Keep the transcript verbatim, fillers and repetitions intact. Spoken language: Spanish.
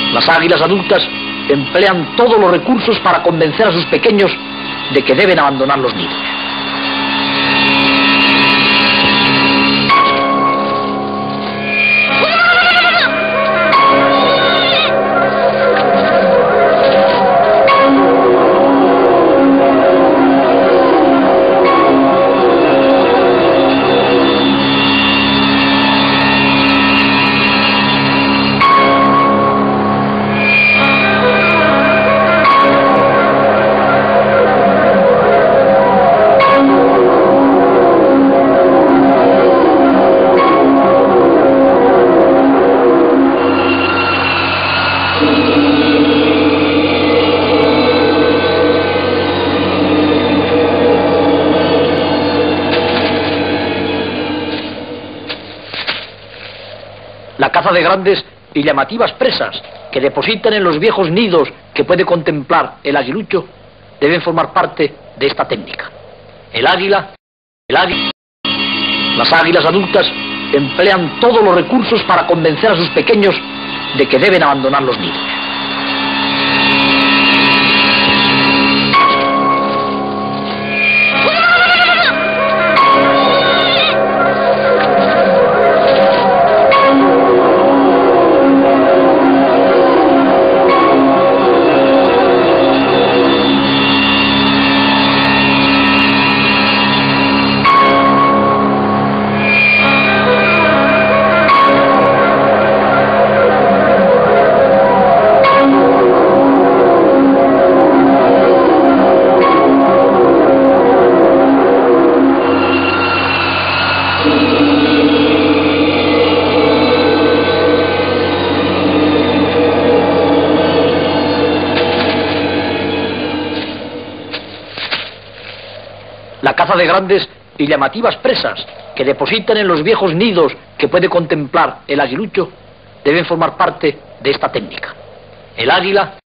Las águilas adultas emplean todos los recursos para convencer a sus pequeños de que deben abandonar los nidos. La caza de grandes y llamativas presas que depositan en los viejos nidos que puede contemplar el aguilucho deben formar parte de esta técnica. El águila, el águila, las águilas adultas emplean todos los recursos para convencer a sus pequeños de que deben abandonar los nidos. La caza de grandes y llamativas presas que depositan en los viejos nidos que puede contemplar el aguilucho deben formar parte de esta técnica. El águila